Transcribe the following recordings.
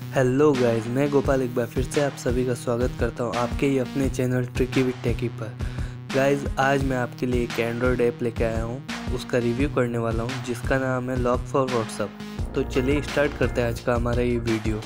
Hello guys, मैं गोपाल एक बार फिर से आप सभी का स्वागत करता हूं आपके ही अपने चैनल ट्रिकी विद टेकी पर। गाइस, आज मैं आपके लिए एक एंड्रॉयड ऐप लेके आया हूं, उसका रिव्यू करने वाला हूं जिसका नाम है लॉक फॉर व्हाट्सएप। तो चलिए स्टार्ट करते हैं आज का हमारा ये वीडियो।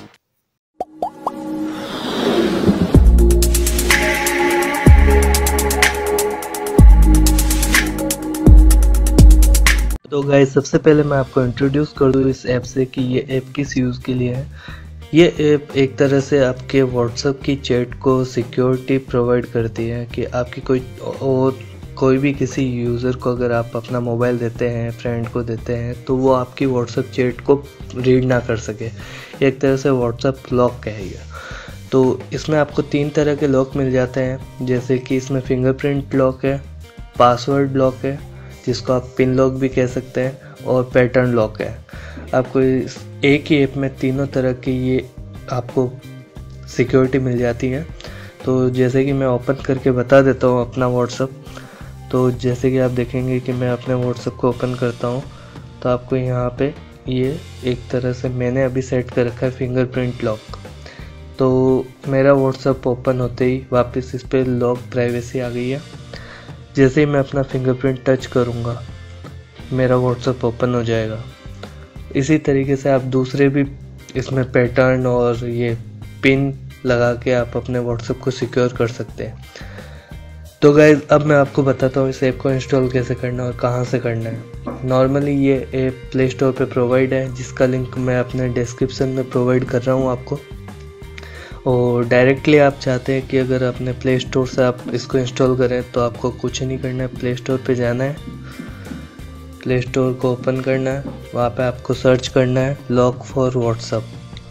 तो गाइस, सबसे पहले मैं आपको इंट्रोड्यूस कर दूं इस ऐप से कि ये ऐप किस यूज़ के लिए है। ये ऐप एक तरह से आपके व्हाट्सएप की चैट को सिक्योरिटी प्रोवाइड करती है कि आपकी कोई भी किसी यूज़र को अगर आप अपना मोबाइल देते हैं, फ्रेंड को देते हैं, तो वो आपकी व्हाट्सएप चैट को रीड ना कर सके। एक तरह से व्हाट्सएप लॉक है ये। तो इसमें आपको 3 तरह के लॉक मिल जाते हैं, जैसे कि इसमें फिंगरप्रिंट लॉक है, पासवर्ड लॉक है जिसको आप पिन लॉक भी कह सकते हैं, और पैटर्न लॉक है। आपको एक ही ऐप में तीनों तरह की ये आपको सिक्योरिटी मिल जाती है। तो जैसे कि मैं ओपन करके बता देता हूँ अपना व्हाट्सएप। तो जैसे कि आप देखेंगे कि मैं अपने व्हाट्सएप को ओपन करता हूँ तो आपको यहाँ पे ये एक तरह से मैंने अभी सेट कर रखा है फिंगरप्रिंट लॉक। तो मेरा व्हाट्सएप ओपन होते ही वापस इस पर लॉक प्राइवेसी आ गई है। जैसे ही मैं अपना फिंगरप्रिंट टच करूँगा मेरा व्हाट्सएप ओपन हो जाएगा। इसी तरीके से आप दूसरे भी इसमें पैटर्न और ये पिन लगा के आप अपने व्हाट्सएप को सिक्योर कर सकते हैं। तो गाइज, अब मैं आपको बताता हूँ इस ऐप को इंस्टॉल कैसे करना है और कहाँ से करना है। नॉर्मली ये ऐप प्ले स्टोर पे प्रोवाइड है, जिसका लिंक मैं अपने डिस्क्रिप्शन में प्रोवाइड कर रहा हूँ आपको। और डायरेक्टली आप चाहते हैं कि अगर अपने प्ले स्टोर से आप इसको इंस्टॉल करें तो आपको कुछ नहीं करना है, प्ले स्टोर पे जाना है, प्ले स्टोर को ओपन करना है, वहाँ पे आपको सर्च करना है लॉक फॉर व्हाट्सएप।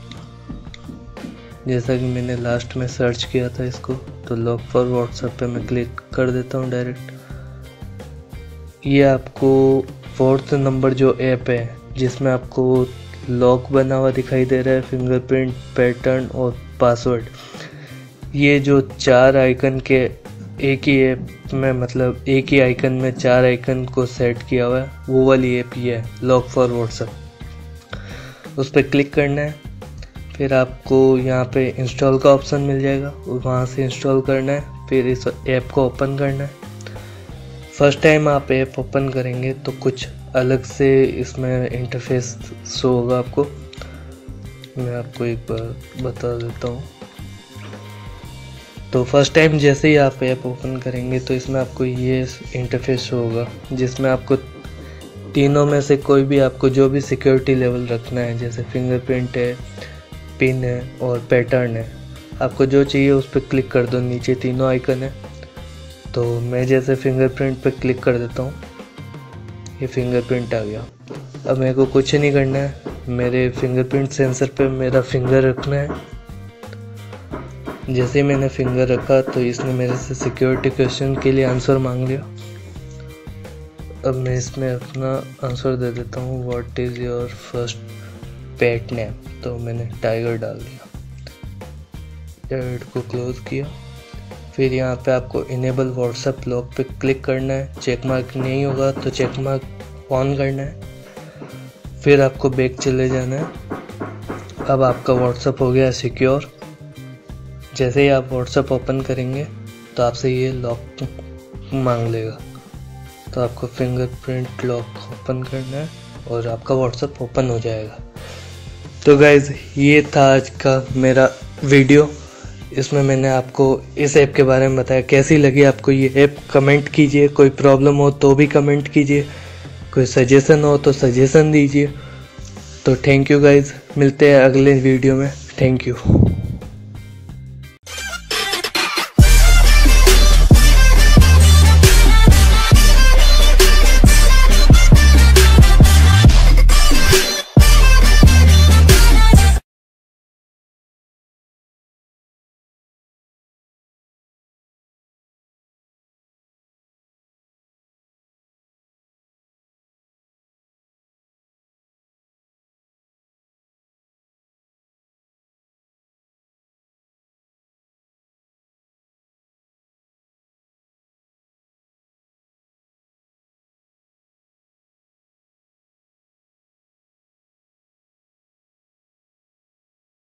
जैसा कि मैंने लास्ट में सर्च किया था इसको, तो लॉक फॉर व्हाट्सएप पे मैं क्लिक कर देता हूँ डायरेक्ट। ये आपको 4th नंबर जो ऐप है जिसमें आपको लॉक बना हुआ दिखाई दे रहा है, फिंगरप्रिंट, पैटर्न और पासवर्ड। ये जो 4 आइकन के एक ही ऐप में, मतलब एक ही आइकन में 4 आइकन को सेट किया हुआ है, वो वाली ऐप ये है लॉक फॉर व्हाट्सएप। उस पर क्लिक करना है, फिर आपको यहाँ पे इंस्टॉल का ऑप्शन मिल जाएगा और वहाँ से इंस्टॉल करना है। फिर इस ऐप को ओपन करना है। फर्स्ट टाइम आप ऐप ओपन करेंगे तो कुछ अलग से इसमें इंटरफेस शो होगा आपको। मैं आपको एक बार बता देता हूँ। तो फर्स्ट टाइम जैसे ही आप ऐप ओपन करेंगे तो इसमें आपको ये इंटरफेस शो होगा, जिसमें आपको तीनों में से कोई भी आपको जो भी सिक्योरिटी लेवल रखना है, जैसे फिंगरप्रिंट है, पिन है और पैटर्न है, आपको जो चाहिए उस पर क्लिक कर दो। नीचे तीनों आइकन है। तो मैं जैसे फिंगरप्रिंट पे क्लिक कर देता हूँ, ये फिंगरप्रिंट आ गया। अब मेरे को कुछ नहीं करना है, मेरे फिंगरप्रिंट सेंसर पे मेरा फिंगर रखना है। जैसे ही मैंने फिंगर रखा तो इसने मेरे से सिक्योरिटी क्वेश्चन के लिए आंसर मांग लिया। अब मैं इसमें अपना आंसर दे देता हूँ, what is your first pet name. तो मैंने टाइगर डाल दिया, ऐड को क्लोज किया। फिर यहाँ पे आपको इनेबल व्हाट्सएप लॉक पे क्लिक करना है। चेक मार्क नहीं होगा तो चेक मार्क ऑन करना है। फिर आपको बैक चले जाना है। अब आपका व्हाट्सएप हो गया सिक्योर। जैसे ही आप व्हाट्सएप ओपन करेंगे तो आपसे ये लॉक मांग लेगा, तो आपको फिंगरप्रिंट लॉक ओपन करना है और आपका व्हाट्सएप ओपन हो जाएगा। तो गाइज, ये था आज का मेरा वीडियो। इसमें मैंने आपको इस ऐप के बारे में बताया। कैसी लगी आपको ये ऐप कमेंट कीजिए। कोई प्रॉब्लम हो तो भी कमेंट कीजिए, कोई सजेशन हो तो सजेशन दीजिए। तो थैंक यू गाइज, मिलते हैं अगले वीडियो में। Thank you.